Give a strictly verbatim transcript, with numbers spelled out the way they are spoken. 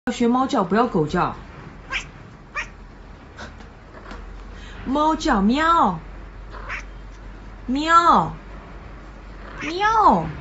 要学猫叫，不要狗叫。猫叫喵，喵，喵。